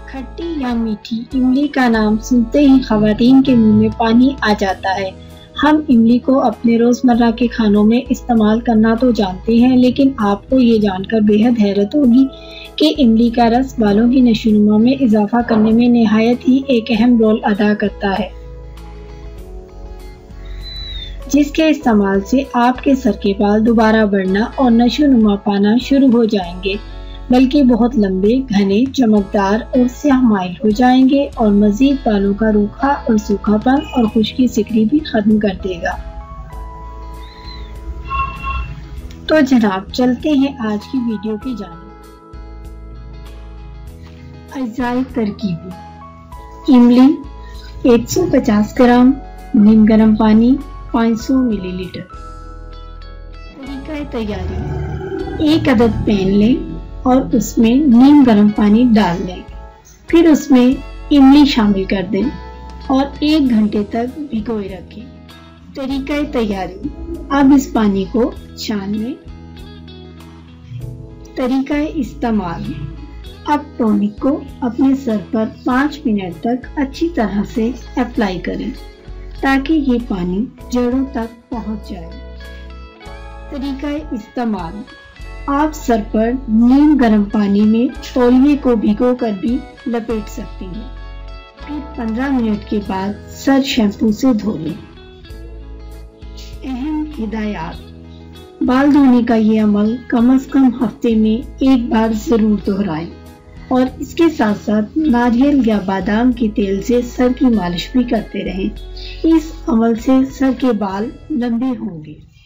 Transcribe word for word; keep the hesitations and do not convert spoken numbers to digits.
खट्टी या मीठी इमली का नाम सुनते ही खवातीन के मुंह में पानी आ जाता है। हम इमली को अपने रोज़मर्रा के खानों में इस्तेमाल करना तो जानते हैं, लेकिन आपको ये जानकर बेहद हैरत होगी कि इमली का रस बालों की नशोनुमा में इजाफा करने में निहायत ही एक अहम रोल अदा करता है, जिसके इस्तेमाल से आपके सर के बाल दोबारा बढ़ना और नशोनुमा पाना शुरू हो जाएंगे, बल्कि बहुत लंबे, घने, चमकदार और स्याह माइल हो जाएंगे और मजीद बालों का रूखा और सूखापन और खुश्की सिकरी भी खत्म कर देगा। तो जनाब चलते हैं आज की वीडियो की जानिब। अज़ाई तरकीबी। इमली एक सौ पचास ग्राम, नीम गर्म पानी पाँच सौ मिलीलीटर। तरीका तैयारी। एक अदद पैन लें और उसमें नीम गर्म पानी डाल लें, फिर उसमें इमली शामिल कर दें और एक घंटे तक भिगोए रखें। तरीका तैयारी। अब इस पानी को छान लें। तरीका इस्तेमाल। अब टॉनिक को अपने सर पर पाँच मिनट तक अच्छी तरह से अप्लाई करें ताकि ये पानी जड़ों तक पहुंच जाए। तरीका इस्तेमाल। आप सर पर नीम गर्म पानी में तौलिए को भिगोकर भी लपेट सकती हैं। फिर पंद्रह मिनट के बाद सर शैम्पू से धो लें। अहम हिदायत। बाल धोने का ये अमल कम से कम हफ्ते में एक बार जरूर दोहराएं और इसके साथ साथ नारियल या बादाम के तेल से सर की मालिश भी करते रहें। इस अमल से सर के बाल लंबे होंगे।